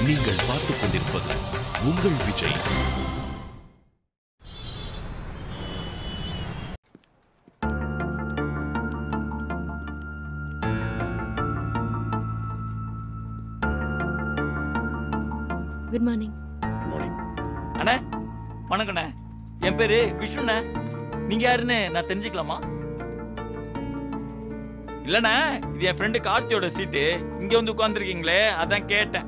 நீங்கள் பார்த்துக் கொண்டிருப்பது உங்கள் விஜய். Good morning. அண்ணே வணக்கண்ணே. என் பேரு விஷ்ணுண்ணே. நீங்க யாருன்னு நான் தெரிஞ்சுக்கலாமா? இல்லண்ணே, இது என் ஃப்ரெண்டு கார்த்தியோட சீட்டு. இங்க வந்து உட்கார்ந்துருக்கீங்களே, அதான் கேட்டேன்.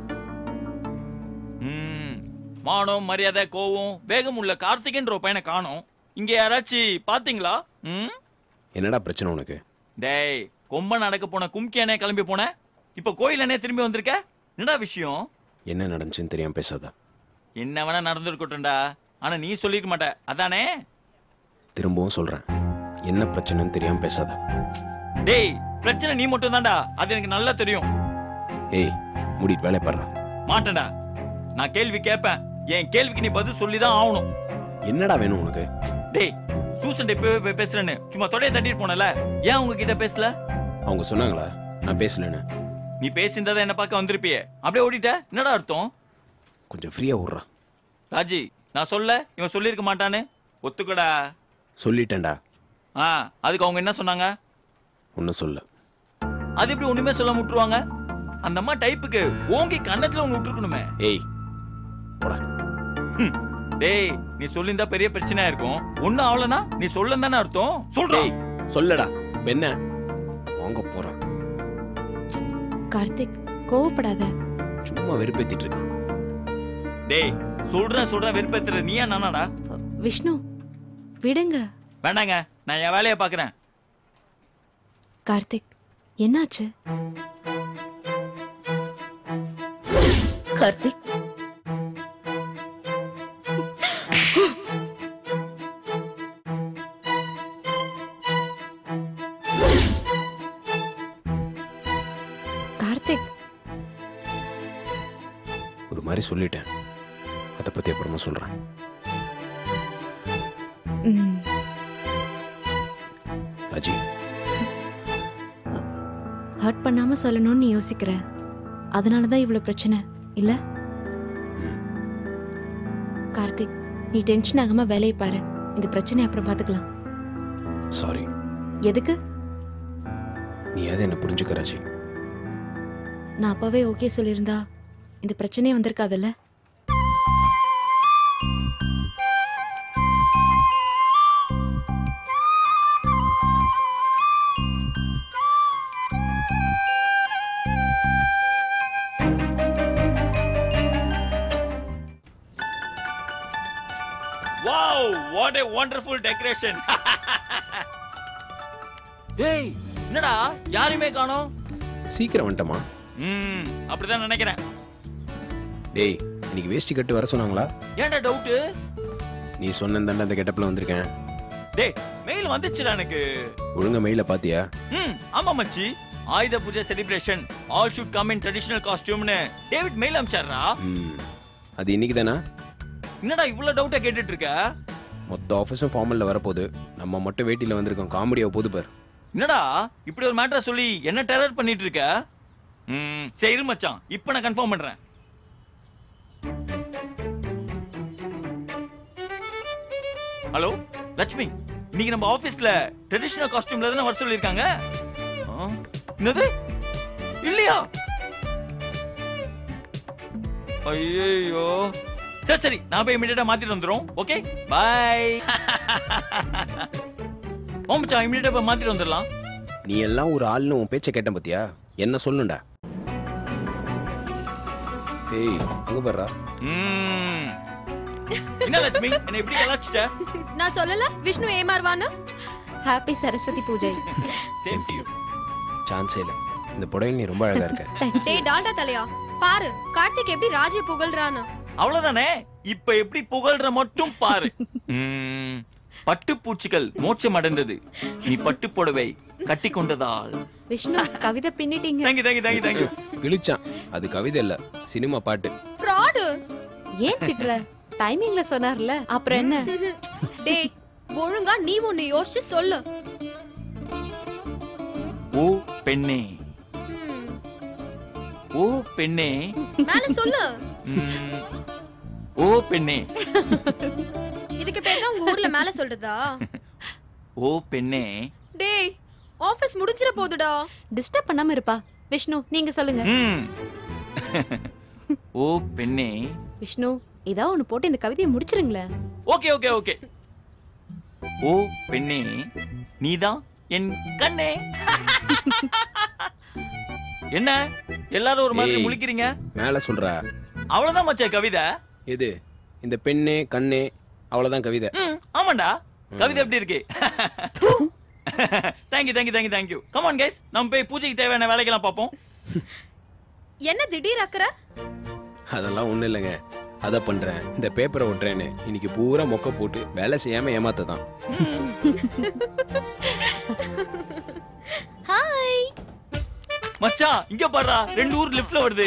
மானம் மரியாதை கோவம் வேகம் உள்ள கார்த்திகன்ற ஒரு பையனை காணோம். இங்க யாராச்சும் பாத்தீங்களா? என்னடா பிரச்சனை உனக்கு? டேய், கொம்ப நடக்க போன கும்கியானே கிளம்பி போன, இப்ப கோயிலனே திரும்பி வந்திருக்க. என்னடா விஷயம்? என்ன நடந்துச்சுன்னு தெரியாம பேசாத. என்ன வேணா நடந்துருக்கட்டும்டா, ஆனா நீ சொல்லிருக்க மாட்ட, அதானே? திரும்பவும் சொல்றேன், என்ன பிரச்சனைன்னு தெரியாம பேசாத. டேய், பிரச்சனை நீ மட்டும் தான்டா, அது எனக்கு நல்லா தெரியும். ஏய், மூடிட்டு வேலைய பாரு. மாட்டேன்டா, நான் கேள்வி கேட்பேன். என் கேள்விக்கு நீ பதில் சொல்லிதான் ஆகணும். என்னடா வேணும் உனக்கு? டேய், சூசன் இப்பவே பேசுறேன்னு சும்மா தொடைய தட்டிட்டு போனல, ஏன் அவங்க கிட்ட பேசல? அவங்க சொன்னாங்களா நான் பேசலன்னு? நீ பேசியிருந்தா என்ன பார்க்க வந்திருப்பியே, அப்படியே ஓடிட்ட. என்னடா அர்த்தம்? கொஞ்சம் ஃப்ரீயா விடுறா. ராஜி, நான் சொல்ல இவன் சொல்லியிருக்க மாட்டான்னு ஒத்துக்கடா. சொல்லிட்டேன்டா. அதுக்கு அவங்க என்ன சொன்னாங்க? ஒன்னும் சொல்ல. அது எப்படி ஒண்ணுமே சொல்ல விட்டுருவாங்க? அந்த அம்மா டைப்புக்கு ஓங்கி கண்ணத்துல ஒண்ணு விட்டுருக்கணுமே. ஏய் போடா. டேய், நீ சொல்லியிருந்தா பெரிய பிரச்சனையா இருக்கும். ஒண்ணும் ஆவலனா நீ சொல்லன்னு தானே அர்த்தம். சொல்றேன் சொல்லடா. என்ன வாங்க போற? கார்த்திக், கோவப்படாத. சும்மா வெறுப்பேத்திட்டு இருக்கான். டேய், சொல்றேன் வெறுப்பேத்துற நீயா நானாடா? விஷ்ணு, விடுங்க. வேண்டாங்க, நான் என் வேலையை பாக்குறேன். கார்த்திக், என்னாச்சு? கார்த்திக், கார்த்திக், ஒரு மாதிரி சொல்லிட்டேன், அதை பத்தி அப்புறமா சொல்றேன். ராஜி, ஹர்ட் பண்ணாம சொல்லணும்னு நீ யோசிக்கிற, அதனாலதான் இவ்வளவு பிரச்சனை இல்ல? கார்த்திக், நீ டென்ஷன் ஆகாம வேலையை பாரு. இந்த பிரச்சனை அப்புறம் பாத்துக்கலாம். சாரி. எதுக்கு? நீ அதை என்ன புரிஞ்சுக்க ராஜி. நான் அப்பவே ஓகே சொல்லியிருந்தா இந்த பிரச்சனையே வந்திருக்காதுல்ல? Wow, what a wonderful decoration. டேய், என்னடா யாரையுமே காணோம்? சீக்கிரம் வந்துட்டமா? அப்படிதான் நினைக்கிறேன். டேய், இன்னைக்கு வேஷ்டி கட்டு வர சொன்னாங்களா? ஏன்டா டவுட்? நீ சொன்னதாண்டா அந்த கெட்டப்ல வந்திருக்கேன். டேய், மெயில் வந்துச்சுடா எனக்கு. ஒழுங்கா மெயில பாத்தியா? ஆமா மச்சி. Ayudha Puja celebration, all should come in traditional காஸ்டியூம்னு டேவிட் மெயில் அனுப்பிச்சாரா? அது இன்னைக்கு தானா? என்னடா இவ்வளவு டவுட்டா கேட்டுட்டு இருக்க? மொத்த ஆபீஸும் ஃபார்மல்ல வரப்போகுது, நம்ம மட்டும் வேட்டில வந்திருக்கோம். காமெடியா போகுது பார். என்னடா இப்படி ஒரு மேட்டரை சொல்லி என்ன டெரர் பண்ணிட்டு இருக்க? சரி மச்சான், இப்ப நான் கன்ஃபார்ம் பண்றேன். ஹலோ லட்சுமி, இன்னைக்கு நம்ம ஆபீஸ்ல ட்ரெடிஷனல் காஸ்டியூம்ல தான வர சொல்லிருக்காங்க. என்னது? இல்லையா? ஐயோ, சரி நான் போய் இமிடியேட்டா மாத்திட்டு வந்துரும். Okay bye. மச்சான், இமிடியேட்டா போய் மாத்திட்டு வந்துடலாம். நீ எல்லாம் ஒரு ஆள்னு உன் பேச்சை கேட்ட பத்தியா? என்ன சொல்லுண்டா? ஏய், அங்க பாருடா. என்ன லட்சுமி, என்ன இப்படி கலாச்சிட்ட? நான் சொல்லல Vishnu ஏமாறுவான்னு. Happy Saraswati Puja. Same to you. சான்ஸே இல்ல. இந்த புடவையில் நீ ரொம்ப அழகா இருக்க. டேய் டால்டா தலையா, பாரு கார்த்திக் எப்படி ராஜியை புகழ்றான்னு. அவ்வளவுதானே, இப்ப எப்படி புகழ்ற மட்டும் பாரு. பட்டு பூச்சிகள் மோட்சம் அடைந்தது, நீ பட்டு புடவை கட்டி கொண்டதால். விஷ்ணு, கவிதை பின்னிட்டீங்க. தேங்க்யூ. கிழிச்சான். அது கவிதை இல்ல, சினிமா பாட்டு. ஃப்ராட். ஏன் திட்டுற? டைமிங்ல சொன்னார்ல, அப்புறம் என்ன? டேய், ஒழுங்கா நீ ஒன்னு யோசிச்சு சொல்லு. ஓ பெண்ணே, ஓ பெண்ணே. மேல சொல்லு. ம், ஓ பெண்ணே. இதுக்கு பேர் தான் உங்க ஊர்ல மேல சொல்றதா? ஓ பெண்ணே. டேய் ஆபீஸ் முடிஞ்சிர போதுடா. டிஸ்டர்ப் பண்ணாம இருப்பா. விஷ்ணு நீங்க சொல்லுங்க. ம். ஓ பெண்ணே. விஷ்ணு ஏதாவது ஒண்ணு போட்டு இந்த கவிதையை முடிச்சிருங்களேன். Okay okay okay. ஓ பெண்ணே, நீதான் என் கண்ணே. என்ன எல்லாரும் ஒரு மாதிரி ஏய். முழிக்கிறீங்க? மேலே சொல்றா. அவ்வளவுதான் மச்சான் கவிதை. எது இந்த பெண்ணே கண்ணே அவ்வளோதான் கவிதை. ஆமாண்டா. கவிதை எப்படி இருக்கு? Thank you thank you thank you thank you. Come on guys, நம்ம போய் பூஜைக்கு தேவையான வேலைக்கெல்லாம் பார்ப்போம். என்ன திடீர் அக்கற? அதெல்லாம் ஒன்றும் இல்லைங்க. அதை பண்ணுறேன், இந்த பேப்பரை ஒட்டுறேன்னு இன்னைக்கு பூரா மொக்க போட்டு வேலை செய்யாமல் ஏமாத்த தான். ஹாய் மச்சான் இங்க பாருடா, 2 ஊர் லிஃப்ட்ல வருது.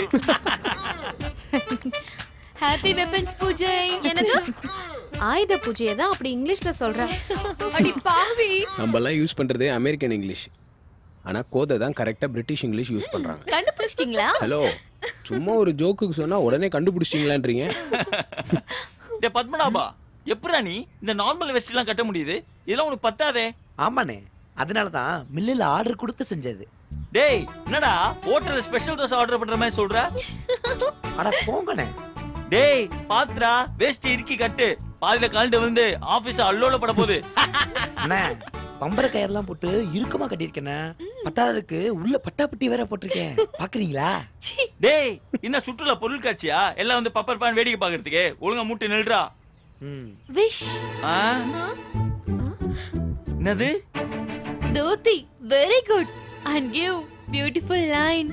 ஹாப்பி வெப்பன்ஸ் பூஜை. என்னது? ஆயுத பூஜையை தான் அப்படி இங்கிலீஷ்ல சொல்றேன். அடி பாவி. நம்மலாம் யூஸ் பண்ணுறது அமெரிக்கன் இங்கிலீஷ், ஆனால் கோதை தான் கரெக்டாக பிரிட்டிஷ் இங்கிலீஷ் யூஸ் பண்ணுறாங்க. கண்டுபிடிச்சிட்டீங்களா? ஹலோ, சும்மா ஒரு ஜோக்குக்கு சொன்னால் உடனே கண்டுபிடிச்சிட்டீங்களான்றீங்க. டேய் பத்மநாபா, எப்படா நீ இந்த நார்மல் வெஸ்ட் எல்லாம் கட்ட முடியுது? இதெல்லாம் உனக்கு பத்தாதே. ஆமாண்ணே, அதனாலதான் மில்லில் ஆர்டர் கொடுத்து செஞ்சது. டேய் என்னடா ஹோட்டல்ல ஸ்பெஷல் தோசை ஆர்டர் பண்ற மாதிரி சொல்ற? அட போங்கண்ணே. டேய் பாத்ரா வேஸ்ட் இறுக்கி கட்டு, பாதியில கழண்டு வந்து ஆபீஸ் அல்லோல பட போகுது. அண்ணே, பம்பர கயிறெல்லாம் போட்டு இறுக்கமா கட்டியிருக்கேண்ணே. பத்தாததுக்கு உள்ள பட்டாப்பட்டி வேற போட்டிருக்கேன், பாக்குறீங்களா? டேய் என்ன சுற்றுலா பொருள் காட்சியா? எல்லாம் வந்து பப்பர் பான் வேடிக்கை பாக்குறதுக்கு? ஒழுங்கா மூட்டை நில்றா. விஷ். ஆ? என்னது? தோத்தி very good and give beautiful line.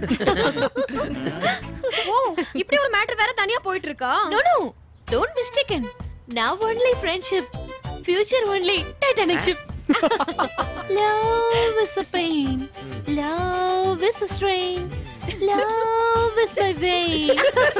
ஓ இப்படி ஒரு மேட்டர் வேற தனியா போயிட்டு இருக்கா? No no, don't mistaken. Now only friendship, future only Titanic ship. Love is a pain, love is a strain, love is my vein.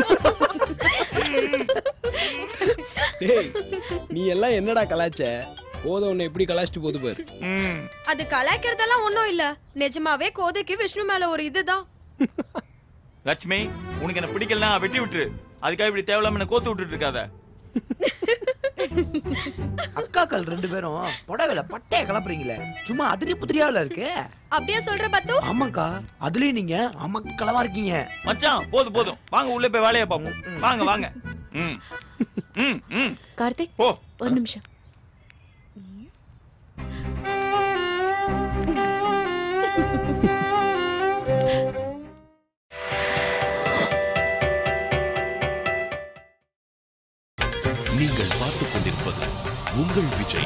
டேய் நீ எல்லாம் என்னடா கலாச்ச? கோதை உன்னை எப்படி கலாச்சிட்டு போகுது பாரு. அது கலாய்க்கிறதெல்லாம் ஒண்ணும் இல்ல. நிஜமாவே கோதைக்கு விஷ்ணு மேல ஒரு இதுதான். லட்சுமி, உனக்கு என்ன பிடிக்கலனா வெட்டி விட்டுரு. அதுக்காக இப்படி தேவலாம என்ன கோத்து விட்டுட்டு இருக்காத. அக்காக்கள் 2 பேரும் புடவைல பட்டைய கிளப்புறீங்களே, சும்மா அதிரி புதிரியாவில் இருக்கு. அப்படியே சொல்ற பத்து? ஆமாக்கா, அதுலயும் நீங்க அமக்களமா இருக்கீங்க. மச்சான் போதும் போதும், வாங்க உள்ள போய் வேலையை பார்ப்போம். வாங்க வாங்க. ம் ம் ம். கார்த்திக் போ. ஒரு நிமிஷம். நீங்கள் பார்த்துக் கொண்டிருப்பது உங்கள் Vijay.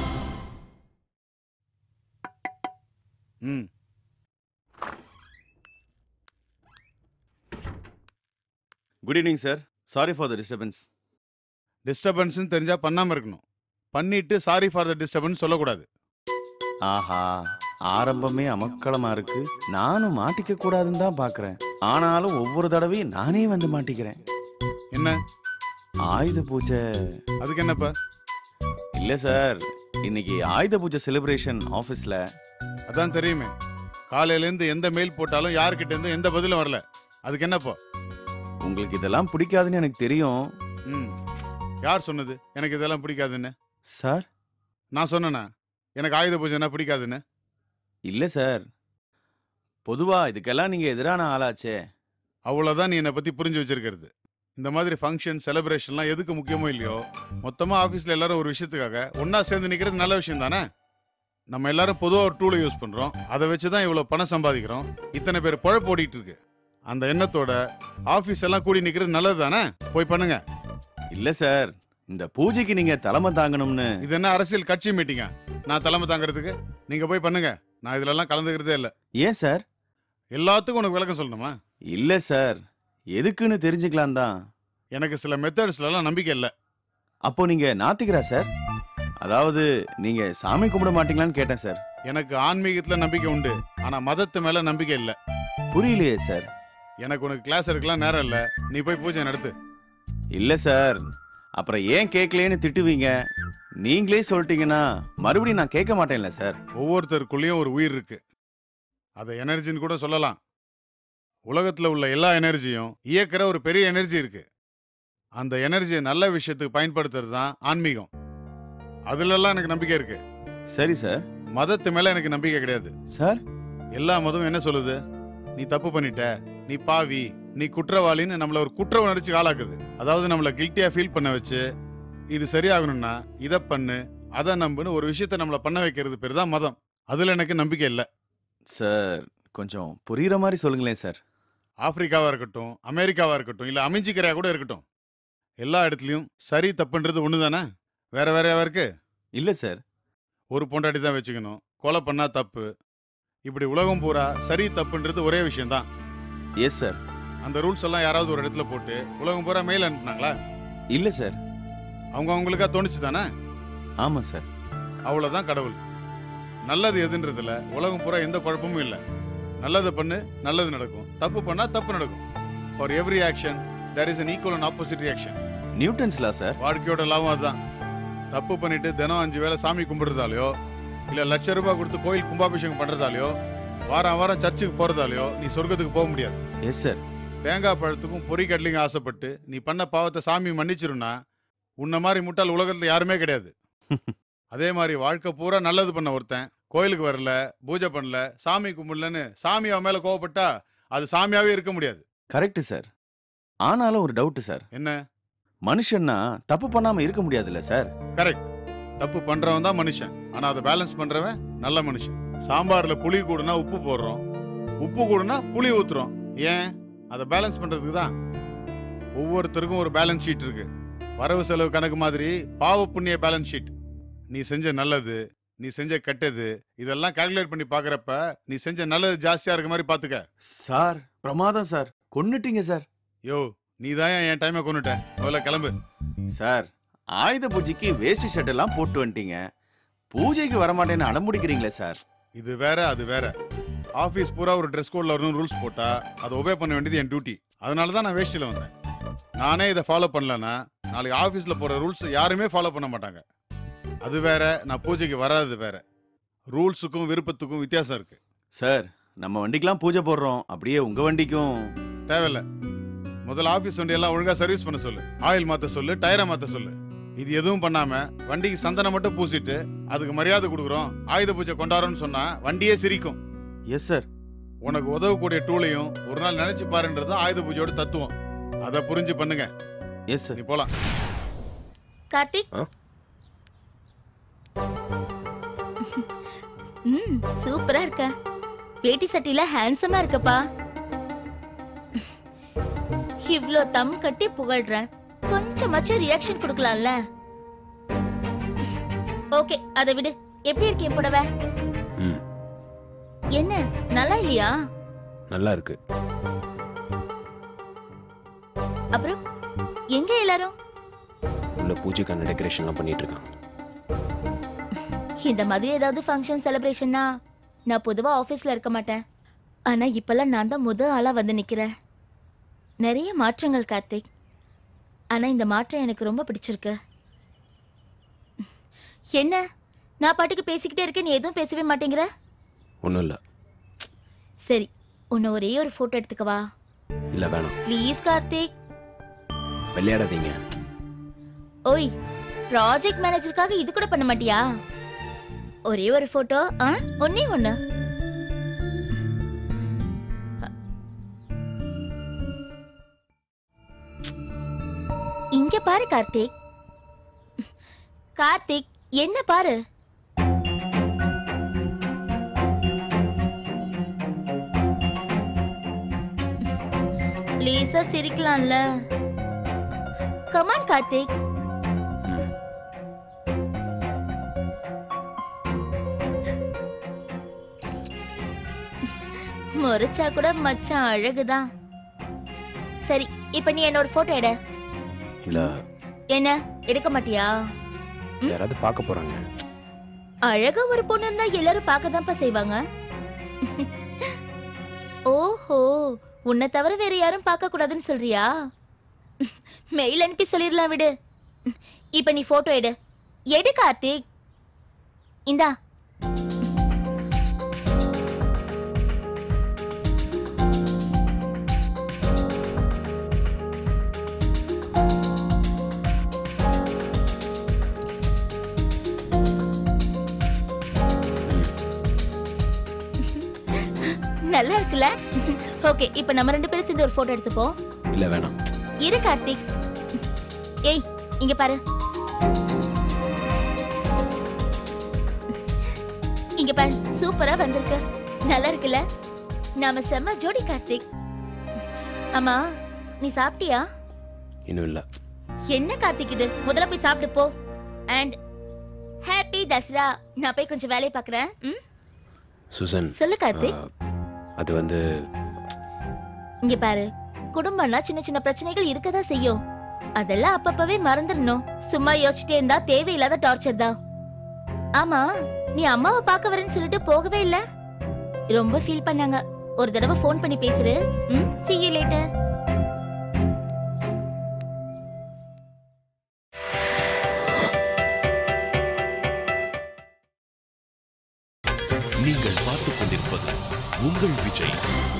Good evening sir. Sorry for the disturbance. டிஸ்டர்பன்ஸ்னு தெரிஞ்சா பண்ணாம இருக்கணும். பண்ணிட்டு சாரி ஃபார் த டிஸ்டர்பன்ஸ் சொல்லக்கூடாது. ஆஹா, ஆரம்பமே அமக்களமா இருக்கு. நானும் மாட்டிக்க கூடாதுன்னு தான் பாக்குறேன். ஆனாலும் ஒவ்வொரு தடவையும் நானே வந்து மாட்டிக்கிறேன். என்ன ஆயுத பூஜை? அதுக்கு என்னப்பா? இல்ல சார், இன்னைக்கு ஆயுத பூஜை செலிப்ரேஷன் ஆபீஸ்ல. அதான் தெரியுமே, காலையில இருந்து எந்த மெயில் போட்டாலும் யார்கிட்ட இருந்து எந்த பதிலும் வரல. அதுக்கு என்னப்பா? உங்களுக்கு இதெல்லாம் பிடிக்காதுன்னு எனக்கு தெரியும். யார் சொன்னது எனக்கு இதெல்லாம் பிடிக்காதுன்னு? சார் நான் சொன்னேனா எனக்கு ஆயுத பூஜைனா பிடிக்காதுன்னு? இல்ல சார், பொதுவா இதுக்கெல்லாம் நீங்க எதிரான ஆளாச்சே. அவ்வளவுதான் நீ என்னை பத்தி புரிஞ்சு வச்சிருக்கிறது. இந்த மாதிரி ஃபங்க்ஷன் செலிப்ரேஷன்லாம் எதுக்கு முக்கியமோ இல்லையோ, மொத்தமா ஆஃபீஸில் எல்லாரும் ஒரு விஷயத்துக்காக ஒன்னா சேர்ந்து நிற்கிறது நல்ல விஷயம் தானே. நம்ம எல்லாரும் பொதுவாக ஒரு டூலை யூஸ் பண்ணுறோம், அதை வச்சு தான் இவ்வளோ பணம் சம்பாதிக்கிறோம். இத்தனை பேர் பழப்பு ஓடிட்டு இருக்கு. அந்த எண்ணத்தோட ஆஃபீஸ் எல்லாம் கூடி நிற்கிறது நல்லது தானே. போய் பண்ணுங்க. இல்ல சார், இந்த பூஜைக்கு நீங்க தலைமை தாங்கணும்னு. இது என்ன அரசியல் கட்சி மீட்டிங்கா நான் தலைமை தாங்கிறதுக்கு? நீங்க போய் பண்ணுங்க, நான் இதுலலாம் கலந்துக்கிறதே இல்லை. ஏன் சார்? எல்லாத்துக்கும் உனக்கு விளக்கம் சொல்லணுமா? இல்ல சார், எதுக்குன்னு தெரிஞ்சுக்கலாம் தான். எனக்கு சில மெத்தட்ஸ்லாம் நம்பிக்கை இல்லை. அப்போ நீங்க நாத்திக்கிறா சார்? அதாவது நீங்க சாமி கும்பிட மாட்டீங்களான்னு கேட்டேன் சார். எனக்கு ஆன்மீகத்துல நம்பிக்கை உண்டு, ஆனா மதத்து மேல நம்பிக்கை இல்லை. புரியலையே சார். எனக்கு உனக்கு கிளாஸ் எடுக்கலாம் நேரம் இல்லை, நீ போய் பூஜை நடத்து. இல்ல சார், அப்புறம் ஏன் கேட்கலேன்னு திட்டுவீங்க. நீங்களே சொல்லிட்டீங்கன்னா மறுபடியும் நான் கேட்க மாட்டேன்ல சார். ஒவ்வொருத்தருக்குள்ளேயும் ஒரு உயிர் இருக்கு, அதை எனர்ஜின்னு கூட சொல்லலாம். உலகத்துல உள்ள எல்லா எனர்ஜியும் இயக்கிற ஒரு பெரிய எனர்ஜி இருக்கு. அந்த எனர்ஜியை நல்ல விஷயத்துக்கு பயன்படுத்துறது தான் ஆன்மீகம். அதுலலாம் எனக்கு நம்பிக்கை இருக்கு. சரி சார். மதத்து மேல எனக்கு நம்பிக்கை கிடையாது சார். எல்லா மதமும் என்ன சொல்லுது? நீ தப்பு பண்ணிட்ட, நீ பாவி, நீ குற்றவாளின்னு நம்மள ஒரு குற்ற உணர்ச்சிக்கு ஆளாக்குது. அதாவது நம்மள கில்ட்டியா ஃபீல் பண்ண வச்சு இது சரியாகணும்னா இதை பண்ணு, அதை நம்புன்னு ஒரு விஷயத்த நம்மள பண்ண வைக்கிறது பேர் தான் மதம். அதுல எனக்கு நம்பிக்கை இல்லை. சார் கொஞ்சம் புரியுற மாதிரி சொல்லுங்களேன் சார். ஆப்பிரிக்காவா இருக்கட்டும், அமெரிக்காவா இருக்கட்டும், இல்ல அமைஞ்சிக்கரையா கூட இருக்கட்டும், எல்லா இடத்துலயும் சரி தப்புன்றது ஒண்ணுதானே? வேற வேறையாவா இருக்கு? இல்ல சார். ஒரு பொண்டாட்டி தான் வச்சுக்கணும், கொலை பண்ணா தப்பு, இப்படி உலகம் பூரா சரி தப்புன்றது ஒரே விஷயம் தான். Yes sir. அந்த ரூல்ஸ் எல்லாம் யாராவது ஒரு இடத்துல போட்டு உலகம் பூரா மெயில் அனுப்புனாங்களா? இல்ல சார். அவங்க அவங்களுக்கா தோணுச்சு தானே? ஆமா சார். அவ்வளவுதான் கடவுள். நல்லது எதுன்றதுல உலகம் பூரா எந்த குழப்பமும் இல்லை. நல்லதை பண்ணு, நல்லது நடக்கும். தப்பு பண்ணா தப்பு நடக்கும். For every action there is an equal and opposite reaction. Newton's law sir. வாழ்க்கையோட லாபம் அதுதான். தப்பு பண்ணிட்டு தினம் 5 வேளை சாமி கும்பிடுறதாலையோ, இல்ல ₹1,00,000 கொடுத்து கோயில் கும்பாபிஷேகம் பண்றதாலையோ, வாரம் வாரம் சர்ச்சுக்கு போறதாலையோ நீ சொர்க்கத்துக்கு போக முடியாது. Yes sir. தேங்காய் பழத்துக்கும் பொறிக்கடலையும் ஆசைப்பட்டு நீ பண்ண பாவத்தை சாமி மன்னிச்சிருன்னா உன்ன மாதிரி முட்டாள் உலகத்துல யாருமே கிடையாது. அதே மாதிரி வாழ்க்கை பூரா நல்லது பண்ண ஒருத்தன் கோயிலுக்கு வரல, பூஜை பண்ணல, சாமி கும்பிடலன்னு சாமி அவன் மேல கோவப்பட்டா அது சாமியாவே இருக்க முடியாது. Correct sir. ஆனாலும் ஒரு டவுட் சார். என்ன? மனுஷன்னா தப்பு பண்ணாம இருக்க முடியாதுல்ல சார்? கரெக்ட். தப்பு பண்றவன் தான் மனுஷன், ஆனா அதை பேலன்ஸ் பண்றவன் நல்ல மனுஷன். சாம்பார்ல புளி கூடுனா உப்பு போடுறோம், உப்பு கூடுனா புளி ஊத்துறோம். ஏன்? அதை பேலன்ஸ் பண்றதுக்கு தான். ஒவ்வொருத்தருக்கும் ஒரு பேலன்ஸ் ஷீட் இருக்கு. வரவு செலவு கணக்கு மாதிரி பாவ புண்ணிய பேலன்ஸ் ஷீட். நீ செஞ்ச நல்லது, நீ செஞ்ச கெட்டது, இதெல்லாம் கால்குலேட் பண்ணி பாக்குறப்ப நீ செஞ்ச நல்லது ஜாஸ்தியா இருக்க மாதிரி பாத்துக்க. சார் பிரமாதம் சார். கொன்னுட்டீங்க சார். யோ, நீ தான் என் டைமை கொன்னுட்ட. முதல்ல கிளம்பு. சார், ஆயுத பூஜைக்கு வேஷ்டி ஷர்ட் எல்லாம் போட்டு வந்துட்டீங்க, பூஜைக்கு வரமாட்டேன்னு அடம்பிடிக்கிறீங்களே சார். இது வேற அது வேற. ஆபீஸ் பூரா ஒரு ட்ரெஸ் கோட்ல வரணும் ரூல்ஸ் போட்டா அதை ஒபே பண்ண வேண்டியது என் டியூட்டி. அதனால தான் நான் வேஷ்டியில வந்தேன். நானே இதை ஃபாலோ பண்ணலன்னா நாளைக்கு ஆபீஸ்ல போற ரூல்ஸ் யாருமே ஃபாலோ பண்ண மாட்டாங்க. அது வேற, நான் பூஜைக்கு வராது வேற. ரூல்ஸுக்கும் விருப்பத்துக்கும் வித்தியாசம் இருக்கு. சார், நம்ம வண்டிக்கெல்லாம் பூஜை போடுறோம், அப்படியே உங்க வண்டிக்கும் தேவையில்ல. முதல்ல ஆபீஸ் வண்டியெல்லாம் ஒழுங்கா சர்வீஸ் பண்ண சொல்லு, ஆயில் மாத்த சொல்லு, டயரை மாத்த சொல்லு. இது எதுவும் பண்ணாம வண்டிக்கு சந்தனம் மட்டும் பூசிட்டு அதுக்கு மரியாதை கொடுக்குறோம், ஆயுத பூஜை கொண்டாடுறோம்னு சொன்னா வண்டியே சிரிக்கும். Yes sir. உனக்கு உதவக்கூடிய டூலையும் ஒரு நாள் நினைச்சு பாருன்றது ஆயுத பூஜையோட தத்துவம். அதை புரிஞ்சு பண்ணுங்க. Yes sir. நீ போலாம். கார்த்திக். சூப்பரா இருக்க. வேட்டி சட்டில ஹேண்ட்ஸமா இருக்கப்பா. இவ்ளோ தம் கட்டி புகழ்றேன், கொஞ்சமாச்சும் ரியாக்ஷன் கொடுக்கலாம்ல. ஓகே, அதை விடு. எப்படி இருக்கேன் புடவை? என்ன நல்லா இல்லையா? நல்லா இருக்கு. அப்புறம் எங்க எல்லாரும்? உள்ள பூஜைக்கான டெக்கரேஷன்லாம் பண்ணிட்டு இருக்காங்க. இந்த மாதிரி ஏதாவது ஃபங்க்ஷன் செலிப்ரேஷன்னா நான் பொதுவா ஆபீஸ்ல இருக்க மாட்டேன். ஆனா இப்பெல்லாம் நான் தான் முதல் ஆளா வந்து நிக்கிறேன். நிறைய மாற்றங்கள் கார்த்திக். ஆனா இந்த மாற்றம் எனக்கு ரொம்ப பிடிச்சிருக்கு. என்ன நான் பாட்டுக்கு பேசிக்கிட்டே இருக்கேன், நீ எதுவும் பேசவே மாட்டேங்கிற? ஒன்றும் இல்லை. சரி, உன்னை ஒரே ஒரு போட்டோ எடுத்துக்கவா? இல்லை வேணாம். ப்ளீஸ் கார்த்திக். விளையாடாதீங்க. ஓய், ப்ராஜெக்ட் மேனேஜருக்காக இது கூட பண்ண மாட்டியா? ஒரே ஒரு போட்டோ. ஒன்னே ஒண்ணு. இங்க பாரு கார்த்திக். கார்த்திக், என்ன பாரு. லேசா சிரிக்கலாம்ல. கமான் கார்த்திக். முறைச்சா கூட மச்சான் அழகுதான். சரி, இப்ப நீ என்னோட போட்டோ எடு. இல்ல. என்ன எடுக்க மாட்டியா? யாராவது பார்க்க போறாங்க. அழகா ஒரு பொண்ணு இருந்தா எல்லாரும் பார்க்கதான்ப்பா செய்வாங்க. ஓஹோ, உன்னை தவிர வேற யாரும் பார்க்க கூடாதுன்னு சொல்றியா? மெயில் அனுப்பி சொல்லிடலாம் விடு. இப்ப நீ போட்டோ எடு. எடு கார்த்திக். இந்தா. நல்லா இருக்குல்ல? ஓகே, இப்போ நம்ம ரெண்டு பேரும் சேர்ந்து ஒரு போட்டோ எடுத்துப்போம். இல்ல வேணாம். இரு கார்த்திக். ஏய், இங்க பாரு. இங்க பாரு, சூப்பரா வந்திருக்கு. நல்லா இருக்குல்ல? நாம செம்ம ஜோடி கார்த்திக். அம்மா, நீ சாப்பிட்டியா? இன்னும் இல்ல. என்ன கார்த்திக் இது? முதல்ல போய் சாப்பிட்டு போ. And happy Dasara. நான் போய் கொஞ்சம் வேலையை பார்க்கறேன். சுசன், சொல்லு கார்த்திக். அது வந்து இங்க பாரு, குடும்பம்னா சின்ன சின்ன பிரச்சனைகள் இருக்கதா செய்யும். அதெல்லாம் அப்பப்பவே மறந்துடணும். சும்மா யோசிச்சுட்டே இருந்தா தேவையில்லாத டார்ச்சர் தான். ஆமா, நீ அம்மாவை பார்க்க வரேன்னு சொல்லிட்டு போகவே இல்ல? ரொம்ப ஃபீல் பண்ணாங்க. ஒரு தடவை ஃபோன் பண்ணி பேசுற. See you later. நீங்கள் பார்த்துக் கொண்டிருப்பது உங்கள் விஜய்.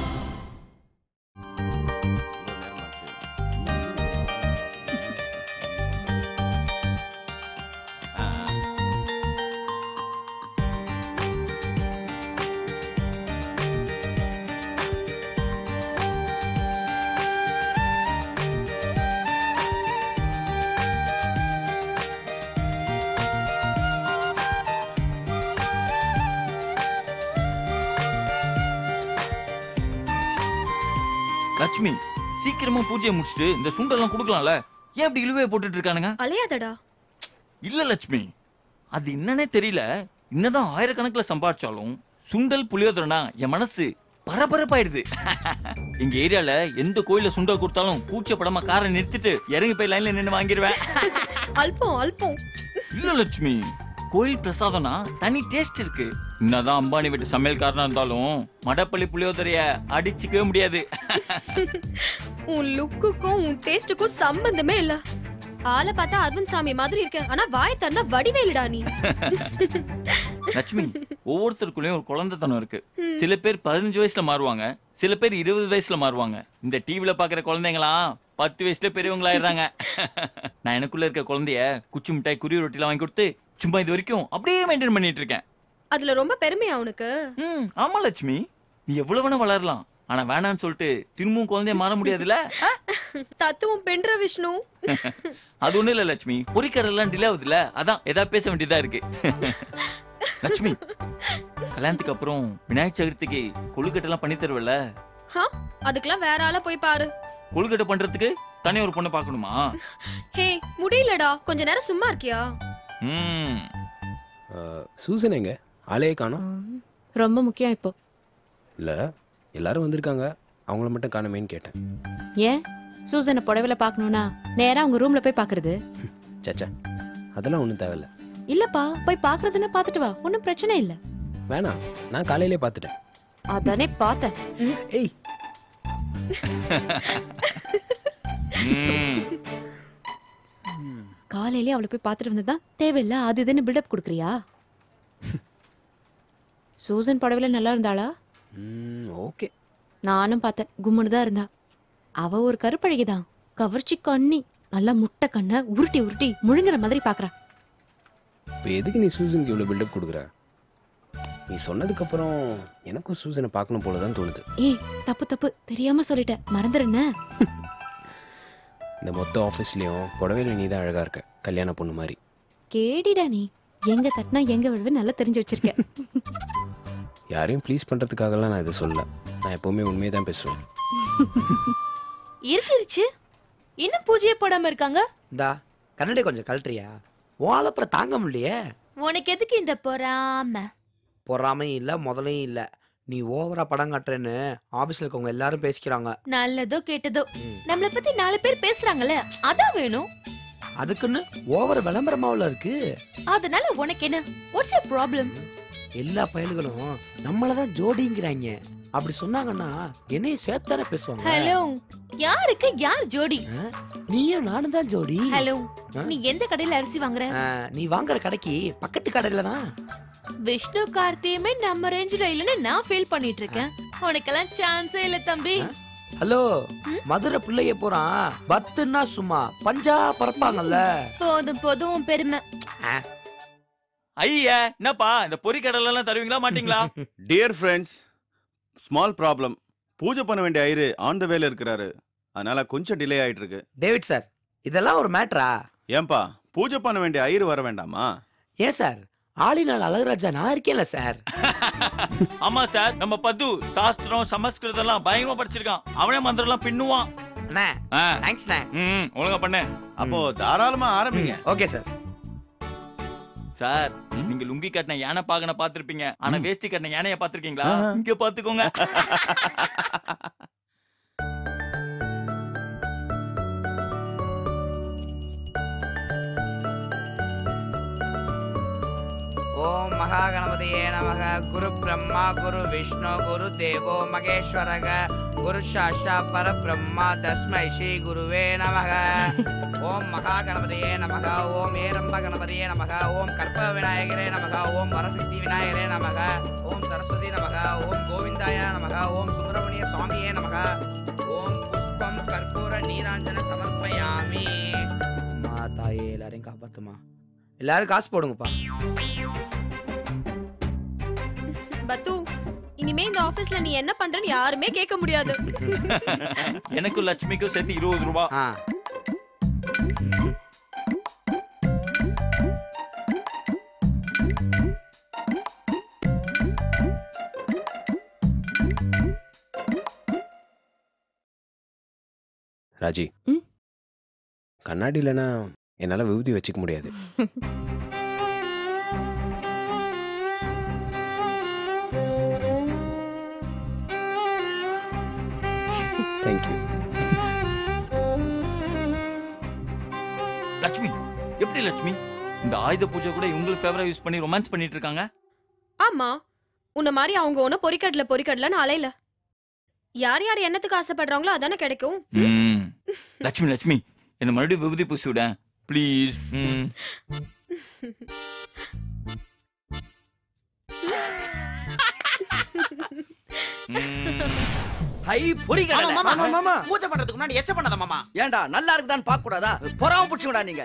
லட்சுமி, சீக்கிரமா பூஜையை முடிச்சிட்டு இந்த சுண்டெல்லாம் கொடுக்கலாம்ல? ஏன் இப்படி இழுவையை போட்டுட்டு இருக்கானுங்க? அலையாதடா. இல்ல லட்சுமி, அது என்னன்னே தெரியல. என்னதான் ஆயிரக்கணக்கில் சம்பாதிச்சாலும் சுண்டல் புளியோதரைனா என் மனசு பரபரப்பாயிடுது. எங்க ஏரியால எந்த கோயில சுண்டல் கொடுத்தாலும் கூச்சப்படாம காரை நிறுத்திட்டு இறங்கி போய் லைன்ல நின்று வாங்கிடுவேன். அல்பம் அல்பம். இல்ல லட்சுமி, கோயில் பிரசாதம்னா தனி டேஸ்ட் இருக்கு. என்னதான் அம்பானி வீட்டு சமையல்காரனா இருந்தாலும் மடப்பள்ளி புளியோதரைய அடிச்சுக்கவே முடியாது. உன் லுக்குக்கும் உன் டேஸ்டுக்கும் சம்பந்தமே இல்ல. ஆளை பார்த்தா அரவிந்த் சாமி மாதிரி இருக்க, ஆனா வாய் தந்தா வடிவேலுடா நீ. லட்சுமி, ஒவ்வொருத்தருக்குள்ளயும் ஒரு குழந்தைத்தனம் இருக்கு. சில பேர் 15 வயசுல மாறுவாங்க, சில பேர் 20 வயசுல மாறுவாங்க. இந்த டிவில பாக்குற குழந்தைங்களா 10 வயசுல பெரியவங்களாயிடுறாங்க. நான் எனக்குள்ள இருக்க குழந்தைய குச்சி மிட்டாய், குருவி ரொட்டிலாம் வாங்கி கொடுத்து சும்மா இது வரைக்கும் அப்படியே மெயின்டைன் பண்ணிட்டு இருக்கேன். அதுல ரொம்ப பெருமையா உனக்கு? ஆமா லட்சுமி, நீ எவ்வளவு வேணா வளரலாம், ஆனா வேணான்னு சொல்லிட்டு திரும்பவும் குழந்தைய மாற முடியாதுல்ல. தத்துவம் பெண்ற விஷ்ணு. அது ஒண்ணு இல்ல லட்சுமி, பொறிக்கடலாம் டிலே ஆகுதுல்ல, அதான் ஏதாவது பேச வேண்டியதா இருக்கு. லட்சுமி, கல்யாணத்துக்கு அப்புறம் விநாயகர் சதுர்த்திக்கு கொழுக்கட்டை எல்லாம் பண்ணி தருவல? அதுக்கெல்லாம் வேற ஆளா போய் பாரு. கொழுக்கட்டை பண்றதுக்கு தனி ஒரு பொண்ணை பார்க்கணுமா? ஹே, முடியலடா. கொஞ்ச நேரம் சும்மா இருக்கியா? சூசன் எங்க? ஆளையே காணோம். ரொம்ப முக்கியம் இப்போ. இல்ல, எல்லாரும் வந்திருக்காங்க, அவங்கள மட்டும் காணமேன்னு கேட்டேன். ஏன் சூசனை புடவைல பார்க்கணும்னா நேரா அவங்க ரூம்ல போய் பாக்குறது? சச்சா, அதெல்லாம் ஒன்றும் தேவையில்ல. இல்லப்பா, போய் பாக்குறதுன்னு பாத்துட்டு வா, ஒன்னும் பிரச்சனை இல்ல. வேணாம், நான் காலையிலே பார்த்துட்டேன். அதானே பார்த்தேன். ஏய், காலையிலே அவளை போய் பாத்துட்டு வந்ததான் தேவையில்ல அது இதுன்னு பில்டப் கொடுக்குறியா? சூசன் புடவைல நல்லா இருந்தாளா? ஓகே. நானும் பார்த்தேன், கும்முன்னு தான் இருந்தா. அவ ஒரு கருப்பழகிதான், கவர்ச்சி கண்ணி, நல்லா முட்டை கண்ண உருட்டி உருட்டி முழுங்குற மாதிரி பாக்குறா. இப்போ எதுக்கு நீ சூசனுக்கு இவ்வளோ பில்டப் கொடுக்குற? நீ சொன்னதுக்கு அப்புறம் எனக்கும் சூசனை பார்க்கணும் போலதான் தோணுது. ஏய், தப்பு தப்பு, தெரியாம சொல்லிட்டேன், மறந்துடுன. இந்த மொத்த ஆஃபீஸ்லயும் புடவையில நீ தான் அழகா இருக்க, கல்யாண பொண்ணு மாதிரி. கேடிடா நீ, எங்க தட்டினா எங்க விழுவே நல்லா தெரிஞ்சு வச்சிருக்க. யாரையும் ப்ளீஸ் பண்றதுக்காகலாம் நான் இதை சொல்ல. நான் எப்பவுமே உண்மையை தான் பேசுவேன். இருக்கிருச்சு. இன்னும் பூஜையே போடாம இருக்காங்க. இந்தா கண்ணாடி கொஞ்சம் கழட்டுறியா? உன் அப்புறம் தாங்க முடியலையே. உனக்கு எதுக்கு இந்த பொறாம? பொறாமையும் இல்ல, முதலையும் இல்ல. நீ ஓவரா படம் காட்டுறேன்னு ஆபீஸ்ல இருக்கவங்க எல்லாரும் பேசிக்கிறாங்க. நல்லதோ கேட்டதோ நம்மள பத்தி 4 பேர் பேசுறாங்கல்ல, அதான் வேணும். அதுக்குன்னு ஓவர விளம்பரமாவுல இருக்கு. அதனால உனக்கு என்ன? What's your problem? எல்லா பயல்களும் நம்மளதான் ஜோடிங்கிறாங்க. அப்படி சொன்னாங்கன்னா என்னையும் சேர்த்தானே பேசுவாங்க. ஹலோ, யாருக்கு யார் ஜோடி? நீயும் நானும் தான் ஜோடி. ஹலோ, நீ எந்த கடையில அரிசி வாங்குற? நீ வாங்குற கடைக்கு பக்கத்து கடையில தான். விஷ்ணு கார்த்தியுமே நம்ம ரேஞ்சில இல்லன்னு நான் ஃபீல் பண்ணிட்டு இருக்கேன். உனக்கெல்லாம் சான்ஸே இல்ல தம்பி. ஹலோ, மதுரை பிள்ளைய போறான் பத்துன்னா சும்மா பஞ்சா பறப்பாங்கல்ல. போதும் போதும் உன் பெருமை. ஐயா, என்னப்பா இந்த பொறி கடலை எல்லாம் தருவீங்களா மாட்டீங்களா? Dear friends, small problem. பூஜை பண்ண வேண்டிய ஐயரு ஆன் த வேல இருக்கிறாரு. அதனால கொஞ்சம் டிலே ஆயிட்டு இருக்கு. டேவிட் சார், இதெல்லாம் ஒரு மேட்டரா? ஏன்பா பூஜை பண்ண வேண்டிய ஐயரு வர வேண்டாமா? ஏன் சார், ஆளினால் அழகராஜா நான் இருக்கேன்ல சார். ஆமா சார், நம்ம பத்து சாஸ்திரம் சமஸ்கிருதம் எல்லாம் பயங்கரமா படிச்சிருக்கான். அவனே மந்திரம் எல்லாம் பின்னுவான். அண்ணா தேங்க்ஸ்ண்ணே. ஒழுங்கா பண்ணு. அப்போ தாராளமா ஆரம்பிங்க. Okay sir. சார், நீங்க லுங்கி கட்டின யானை பாகனை பாத்திருப்பீங்க, ஆனா வேஷ்டி கட்டின யானைய பாத்திருக்கீங்களா? இங்க பாத்துக்கோங்க. ஓம் மகாகணபதியே நமக. குரு பிரம்மா குரு விஷ்ணு குரு தேவோ மகேஸ்வரக குரு சாஷா பரபிரம்மா தஸ்மை ஸ்ரீ குருவே நமக. ஓம் மகாகணபதியே நமக. ஓம் ஏரம்ப கணபதியே நமக. ஓம் கற்ப விநாயகரே நமக. ஓம் வரசித்தி விநாயகரே நமக. ஓம் சரஸ்வதி நமக. ஓம் கோவிந்தாய நமக. ஓம் சுப்பிரமணிய சுவாமியே நமக. ஓம் புஷ்பம் கற்பூர நீராஞ்சன சமர்ப்பயாமி. தாயே எல்லாரையும் காப்பாத்துமா. எல்லாரும் காசு போடுங்கப்பா. பத்து, இனிமே இந்த ஆபீஸ்ல நீ என்ன பண்றன்னு யாருமே கேட்க முடியாது. எனக்கும் லட்சுமிக்கும் சேர்த்து 20 ரூபாய். ராஜி, கண்ணாடி இல்லைன்னா என்னால விபூதி வச்சுக்க முடியாது. தேங்க்யூ. லட்சுமி, எப்படி லட்சுமி இந்த ஆயுத பூஜை கூட இவங்களுக்கு ஃபேவரா யூஸ் பண்ணி ரொமான்ஸ் பண்ணிட்டு இருக்காங்க? ஆமா, உன்ன மாதிரி அவங்க ஒன்னும் பொறிக்கடலன்னு அலையில. யார் யார் என்னத்துக்கு ஆசைப்படுறாங்களோ அதானே கிடைக்கும். லட்சுமி லட்சுமி, என்ன மறுபடியும் விபூதி பூசி விட ப்ளீஸ். ஹை பொரிகடலை. மாமா மாமா பூஜை பண்றதுக்கு முன்னாடி எச்ச பண்ணாத மாமா. ஏன்டா நல்லா இருக்குதான்னு பாக்க கூடாதா? பொறாம புடிச்சுடா நீங்க.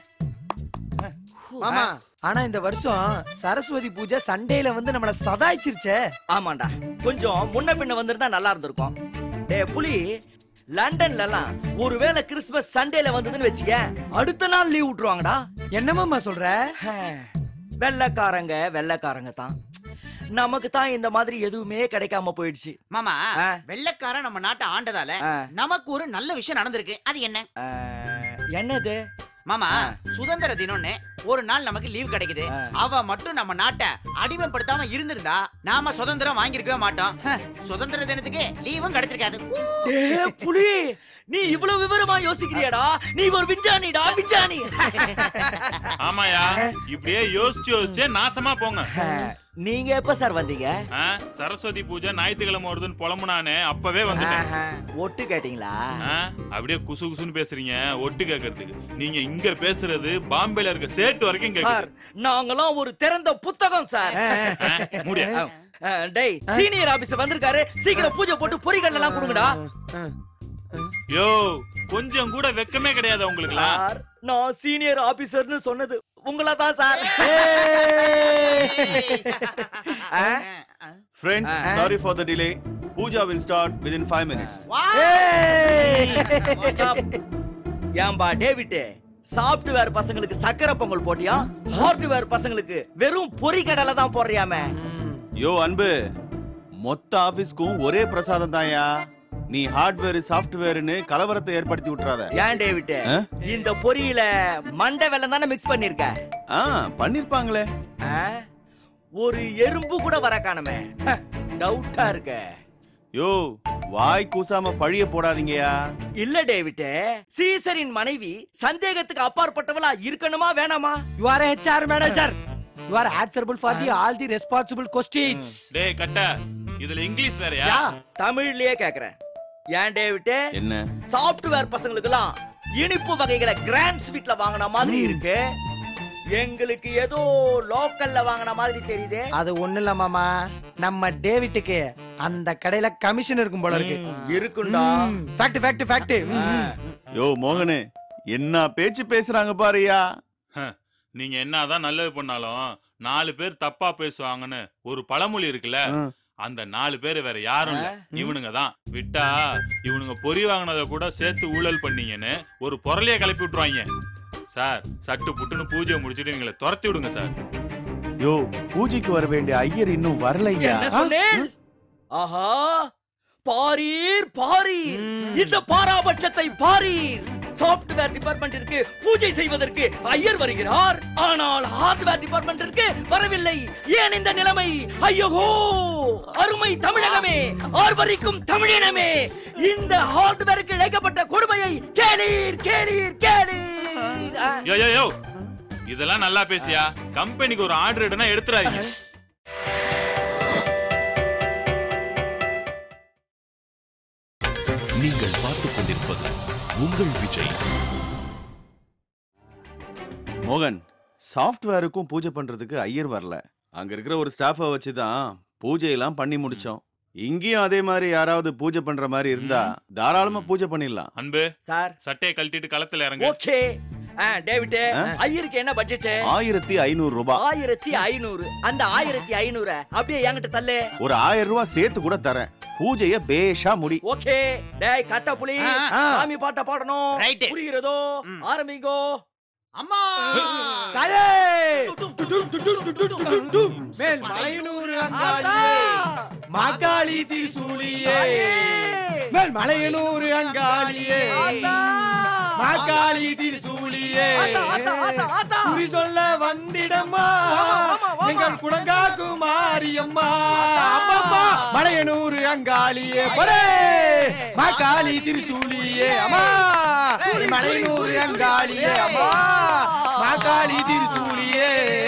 மாமா, ஆனா இந்த வருஷம் சரஸ்வதி பூஜை சண்டேல வந்து நம்மள சதாய்ச்சிருச்சே. ஆமாண்டா, கொஞ்சம் முன்ன பின்ன வந்திருந்தா நல்லா இருந்திருக்கும். டேய் புலி, லண்டன்ல எல்லாம் ஒருவேளை கிறிஸ்துமஸ் சண்டேல வந்ததுன்னு வெச்சிக்க, அடுத்த நாள் லீவ் விட்டுருவாங்கடா. என்ன மாமா சொல்ற? வெள்ளைக்காரங்க தான். நமக்கு தான் இந்த மாதிரி எதுவுமே கிடைக்காம போயிடுச்சு மாமா. வெள்ளைக்காரன் நம்ம நாட்டை ஆண்டதால நமக்கு ஒரு நல்ல விஷயம் நடந்திருக்கு. அது என்ன? என்னது மாமா? சுதந்திர தினம்னு ஒரு நாள் நமக்கு லீவ் கிடைக்குது. அவ மட்டும் நம்ம நாட்டை அடிமைப்படுத்தாம இருந்திருந்தா நாம சுதந்திரம் வாங்கிருக்கவே மாட்டோம். சுதந்திர தினத்துக்கு லீவும் கிடைச்சிருக்காது. புலி, நீ இவ்வளவு விவரமா யோசிக்கிறியாடா? நீ ஒரு விஞ்ஞானிடா, விஞ்ஞானி. ஆமாயா, இப்படியே யோசிச்சு நாசமா போங்க. நீங்க எப்ப சார் வந்தீங்க? சரஸ்வதி பூஜை ஞாயிற்றுக்கிழமை வருதுன்னு புலம்புனானே, அப்பவே வந்துட்டேன். ஒட்டு கேட்டீங்களா? அப்படியே குசு குசுன்னு பேசுறீங்க. ஒட்டு கேட்கறதுக்கு நீங்க இங்க பேசுறது பாம்பேல இருக்க சேட்டு வரைக்கும் சார். நாங்களாம் ஒரு திறந்த புத்தகம் சார். டேய், சீனியர் ஆபீசர் வந்திருக்காரு, சீக்கிரம் பூஜை போட்டு பொரிகள் எல்லாம் கொடுங்கடா. யோ, கொஞ்சம் கூட வெக்கமே கிடையாது உங்களுக்கு. நான் சீனியர் ஆபீசர்னு சொன்னது உங்களா தான் sir. Friends, sorry for the delay. Puja will start within 5 minutes. ஏம்பா டேவிட், சாஃப்ட்வேர் பசங்களுக்கு சக்கரை பொங்கல் போட்டியா? ஹார்ட்வேர் பசங்களுக்கு வெறும் பொரி கடலை தான் போடுறியாமே. யோ அன்பு, மொத்த ஆபீஸ்க்கும் ஒரே பிரசாதம் தான்யா. நீ ஹார்ட்வேர் சாஃப்ட்வேர்னு கலவரத்தை ஏற்படுத்தி விட்டுறாத. ஏன் டேவிட், இந்த பொரியில மண்டை வெல்லம் தானே மிக்ஸ் பண்ணிருக்க? பண்ணிருப்பாங்களே. ஒரு எறும்பு கூட வர காணமே. டவுட்டா இருக்க. யோ, வாய் கூசாம பழிய போடாதீங்கயா. இல்ல டேவிட், சீசரின் மனைவி சந்தேகத்துக்கு அப்பாற்பட்டவளா இருக்கணுமா வேணாமா? You are a HR manager. You are answerable for all the responsible questions. டேய் கட்ட, இதுல இங்கிலீஷ் வேறயா? தமிழ்லயே கேக்குறேன். ஏன் டேவிட், என்ன சாஃப்ட்வேர் பசங்களுக்கெல்லாம் இனிப்பு வகைகளை கிராண்ட் ஸ்வீட்ல வாங்கின மாதிரி இருக்கு, எங்களுக்கு ஏதோ லோக்கல்ல வாங்கின மாதிரி தெரியுது. அது ஒண்ணு இல்ல மாமா, நம்ம டேவிட்டுக்கு அந்த கடையில கமிஷன் இருக்கும் போல இருக்கு. இருக்குண்டா. Fact fact fact. யோ மோகனே, என்ன பேச்சு பேசுறாங்க பாருயா. நீங்க என்னதான் நல்லது பண்ணாலும் 4 பேர் தப்பா பேசுவாங்கன்னு ஒரு பழமொழி இருக்குல்ல, அந்த 4 பேர் வேற யாரும் இல்ல, இவனுங்க தான். விட்டா இவனுங்க பொறி வாங்கினதை கூட சேர்த்து ஊழல் பண்ணீங்கன்னு ஒரு பொருளைய கிளப்பி விட்டுருவாங்க சார். சட்டு புட்டுன்னு பூஜையை முடிச்சுட்டு எங்களை துரத்தி விடுங்க சார். யோ, பூஜைக்கு வர வேண்டிய ஐயர் இன்னும் வரலையா? ஆஹா, பாரீர் பாரீர், இந்த பாராபட்சத்தை பாரீர். சாப்ட்வேர் டிபார்ட்மெண்டிற்கு பூஜை செய்வதற்கு ஐயர் வருகிறார், ஆனால் ஹார்ட்வேர் டிபார்ட்மெண்டிற்கு வரவில்லை. ஏன் இந்த நிலைமை? ஐயோ, அருமை தமிழகமே, ஆர்வரிக்கும் தமிழினமே, இந்த ஹார்ட்வேருக்கு இழைக்கப்பட்ட கொடுமையை கேளீர் கேளீர் கேளீர். யோ யோ யோ, இதெல்லாம் நல்லா பேசியா? கம்பெனிக்கு ஒரு ஆர்டர் எடுனா எடுத்துறாதீங்க. நீங்கள் பார்த்துக் கொண்டிருப்பது உங்கள் விஜய். மோகன், சாஃப்ட்வேருக்கும் பூஜை பண்றதுக்கு ஐயர் வரல. அங்க இருக்கிற ஒரு ஸ்டாஃபை வச்சுதான் பூஜையெல்லாம் பண்ணி முடிச்சோம். இங்கேயும் அதே மாதிரி யாராவது பூஜை பண்ற மாதிரி இருந்தா தாராளமா பூஜை பண்ணிடலாம். அன்பு சார், சட்டையை கழட்டிட்டு களத்துல இறங்கு. ஓகே. டேவிட், ஐயருக்கு என்ன பட்ஜெட்? 1500 ரூபாய். 1500. அந்த 1500 அப்படியே என்கிட்ட தள்ளு. ஒரு 1000 ரூபாய் சேர்த்து கூட தரேன். பூஜைய பேஷா முடி. ஓகே. டேய் கட்ட புலி, சாமி பாட்ட பாடணும். புரிகிறதோ? ஆரம்பிங்கோ. அம்மா தாயே, மேல் மலையனூர் அங்காளியே, மாகாளி திரிசூலியே, மேல் மலையனூர் அங்காளியே, மாகாளி திரிசூலியே, குறி சொல்ல வந்திடம்மா எங்கள் குடங்காக்கு மாரியம்மா. அம்மா மலையனூர் அங்காளியே, பரே மாகாளி திரிசூலியே, அம்மா மலையனூர் அங்காளியே, அம்மா மாகாளி திரிசூலியே.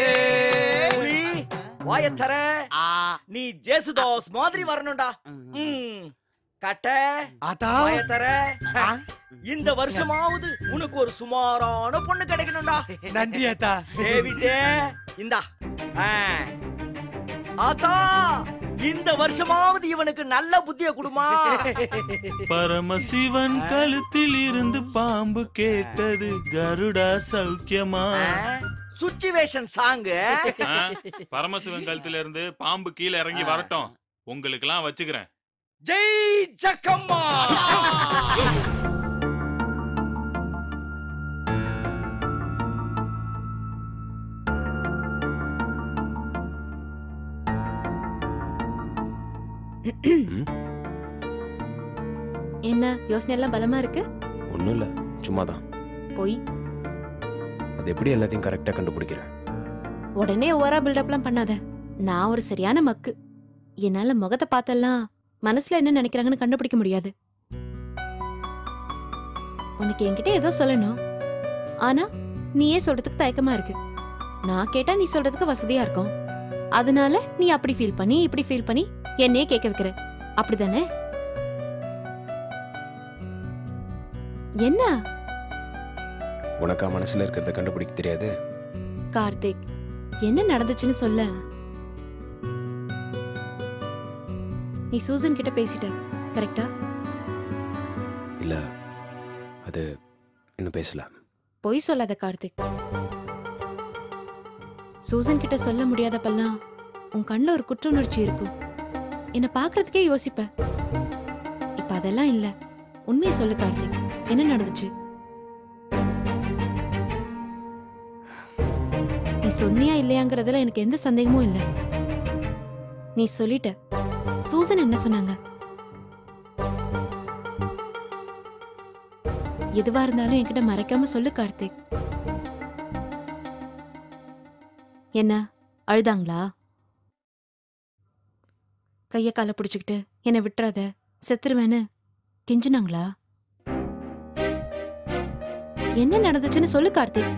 வாயத்தர, நீ ஜேசுதாஸ் மாதிரி வரணும்டா. கட்ட வாயத்தர, இந்த வருஷமாவது உனக்கு ஒரு சுமாரான பொண்ணு கிடைக்கணும்டா. நன்றி அத்தா. டேவிடே, இந்தா. ஆத்தா, இந்த வருஷமாவது இவனுக்கு நல்ல புத்திய குடுமா. பரமசிவன் கழுத்தில் இருந்து பாம்பு கேட்டது, கருடா சௌக்கியமா. Situation song. பரமசிவன் கழுத்துல இருந்து பாம்பு கீழே இறங்கி வரட்டும், உங்களுக்கு எல்லாம் வச்சுக்கிறேன். ஜெய் ஜக்கம்மா. என்ன யோசனை எல்லாம் பலமா இருக்கு? ஒன்றும் இல்லை, சும்மாதான். போய் அது எப்படி எல்லாத்தையும் கரெக்டாக கண்டுபிடிக்கிறேன்? உடனே ஓவரா பில்டப்லாம் பண்ணாத. நான் ஒரு சரியான மக்கு. என்னால முகத்தை பார்த்தெல்லாம் மனசுல என்ன நினைக்கிறாங்கன்னு கண்டுபிடிக்க முடியாது. உனக்கு என்கிட்ட ஏதோ சொல்லணும், ஆனா நீயே சொல்றதுக்கு தயக்கமா இருக்கு. நான் கேட்டா நீ சொல்றதுக்கு வசதியா இருக்கும். அதனால நீ அப்படி ஃபீல் பண்ணி இப்படி ஃபீல் பண்ணி என்னையே கேட்க வைக்கிற, அப்படிதானே? என்ன உனக்கா மனசுல இருக்கிறத கண்டுபிடிக்க தெரியாது? கார்த்திக், என்ன நடந்துச்சுன்னு சொல்ல. நீ சூசன் கிட்ட பேசிட்ட, கரெக்டா? இல்ல, அது இன்னும் பேசல. பொய் சொல்லாத கார்த்திக். சூசன் கிட்ட சொல்ல முடியாதப்பெல்லாம் உன் கண்ணுல ஒரு குற்ற உணர்ச்சி இருக்கும். என்ன பாக்குறதுக்கே யோசிப்ப. இப்ப அதெல்லாம் இல்ல. உண்மையை சொல்லு கார்த்திக், என்ன நடந்துச்சு? நீ சொன்னியா இல்லையாங்கிறதுல எனக்கு எந்த சந்தேகமும் இல்ல. நீ சொல்லிட்ட. சூசன் என்ன சொன்னாங்க? எதுவா இருந்தாலும் என்கிட்ட மறைக்காம சொல்லு கார்த்திக். என்ன அழுதாங்களா? கைய கால புடிச்சுக்கிட்டு என்ன விட்டுறாத, செத்துருவேன்னு கெஞ்சினாங்களா? என்ன நடந்துச்சுன்னு சொல்லு கார்த்திக்.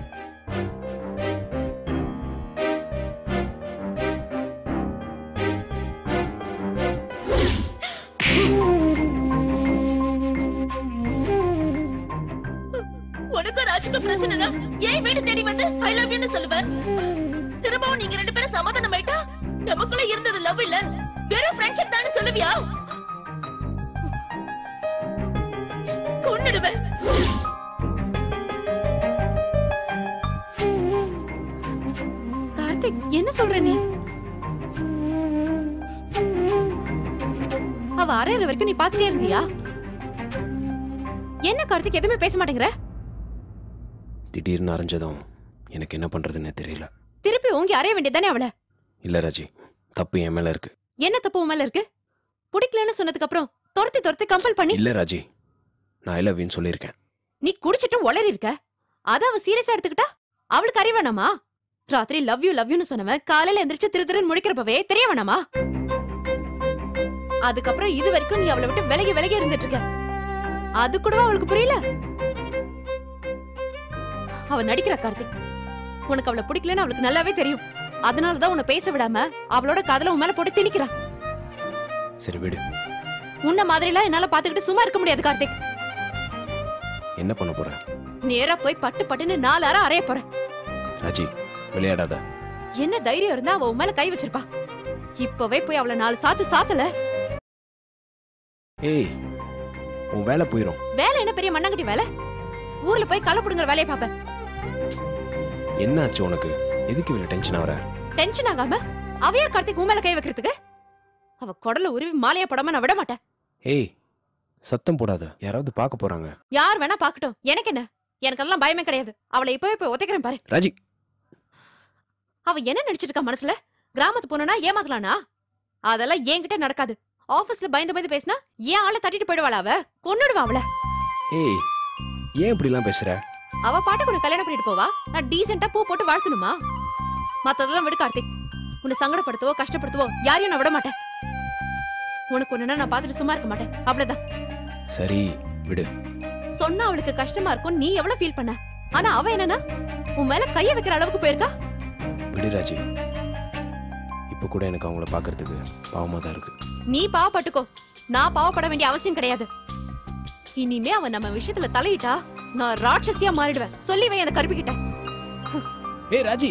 உனக்கு ராஜுக்கு பிரச்சனைனா ஏன் வீடு தேடி வந்து ஐ லவ் யூன்னு சொல்லுவேன்? திரும்பவும் நீங்க 2 பேரும் சமாதானம் ஆயிட்டா நமக்குள்ள இருந்தது லவ் இல்ல, வெறும் ஃப்ரெண்ட்ஷிப் தானே சொல்லுவியா? கொன்னுடுவேன். கார்த்திக், என்ன சொல்ற நீ? அவ அரையிற வரைக்கும் நீ பாத்துட்டே இருந்தியா? என்ன கார்த்திக் எதுவுமே பேச மாட்டேங்கிற? திடீர்னு அரைஞ்சதும் எனக்கு என்ன பண்றதுன்னு தெரியல. திருப்பி ஓங்கி அறைய வேண்டியதானே அவளை? இல்ல ராஜி, தப்பு என் மேல இருக்கு. என்ன தப்பு உன் மேல இருக்கு? பிடிக்கலன்னு சொன்னதுக்கு அப்புறம் துரத்தி கம்பல் பண்ணி. இல்ல ராஜி, நான் ஐ லவ் யூன்னு சொல்லியிருக்கேன். நீ குடிச்சிட்டு உளறி இருக்க. அத அவ சீரியஸா எடுத்துக்கிட்டா அவளுக்கு அறிய வேணாமா? ராத்திரி லவ் யூன்னு சொன்னவன் காலையில எந்திரிச்சு திருன்னு முழிக்கிறப்பவே தெரிய வேணாமா? அதுக்கப்புறம் இது வரைக்கும் நீ அவளை விட்டு விலகி இருந்துட்டு இருக்க. அது கூடவா அவளுக்கு புரியல? அவ நடிக்கிற கார்த்திக். உனக்கு அவளை பிடிக்கலன்னு அவளுக்கு நல்லாவே தெரியும். அதனாலதான் உன்னை பேச விடாம அவளோட காதல உன் மேல போட்டு திணிக்கிறா. சரி விடு. உன்ன மாதிரி எல்லாம் என்னால பாத்துக்கிட்டு சும்மா இருக்க முடியாது கார்த்திக். என்ன பண்ண போற? நேரா போய் பட்டுன்னு 4 அரை அறைய போற. ராஜி, விளையாடாத. என்ன தைரியம் இருந்தா அவ உன் மேல கை வச்சிருப்பா. இப்பவே போய் அவளை 4 சாத்து சாத்தல. ஏய், உன் வேலை போயிரும். வேலை என்ன பெரிய மண்ணங்கட்டி வேலை? ஊர்ல போய் கலப்புடுங்கிற வேலையை பாப்பேன். என்ன ஆச்சு உனக்கு? எதுக்கு இவ்வளவு டென்ஷன் ஆவற? டென்ஷன் ஆகாம அவ யார் கார்த்திக் உன் மேல கை வைக்கிறதுக்கு? அவ குடல உருவி மாலையா போடாம நான் விட மாட்டேன். ஏய், சத்தம் போடாத. யாராவது பார்க்க போறாங்க. யார் வேணா பாக்கட்டும், எனக்கு என்ன? எனக்கு எல்லாம் பயமே கிடையாது. அவளை இப்பவே போய் ஒத்தைக்கிறேன் பாரு. ராஜி, அவ என்ன நினைச்சிட்டு இருக்கா மனசுல? கிராமத்து போனா ஏமாத்தலானா? அதெல்லாம் என்கிட்ட நடக்காது. ஆபீஸ்ல பயந்து பேசினா ஏன் ஆளை தட்டிட்டு போயிடுவாளா? அவ கொன்னுடுவா அவள. ஏய், ஏன் இப்படி எல்லாம் பேசுற? அவ பாட்டுக்கு உன்னை கல்யாணம் பண்ணிட்டு போவா. நான் டீசெண்டா பூ போட்டு வாழ்த்தணுமா? மத்ததெல்லாம் விடு கார்த்திக். உன்னை சங்கடப்படுத்தவோ கஷ்டப்படுத்தவோ யாரையும் நான் விட மாட்டேன். உனக்கு ஒண்ணுன்னா நான் பாத்துட்டு சும்மா இருக்க மாட்டேன். அவ்வளவுதான். சரி விடு. சொன்னா அவளுக்கு கஷ்டமா இருக்கும். நீ எவ்வளவு ஃபீல் பண்ண? ஆனா அவ என்னன்னா உன் மேல கைய வைக்கிற அளவுக்கு போயிருக்கா. விடு ராஜி, இப்ப கூட எனக்கு அவங்கள பாக்குறதுக்கு பாவமா தான் இருக்கு. நீ பாவப்பட்டுக்கோ, நான் பாவப்பட வேண்டிய அவசியம் கிடையாது. இனிமே அவன் நம்ம விஷயத்துல தலையிட்டா நான் ராட்சசியா மாறிடுவேன். சொல்லி வை அந்த கருப்பிக்கிட்ட. ஏய் ராஜி,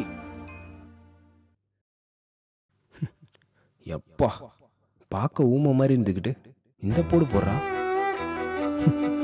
எப்பா பார்க்க ஊமை மாதிரி இருந்துகிட்டு இந்த போடு போடுறா.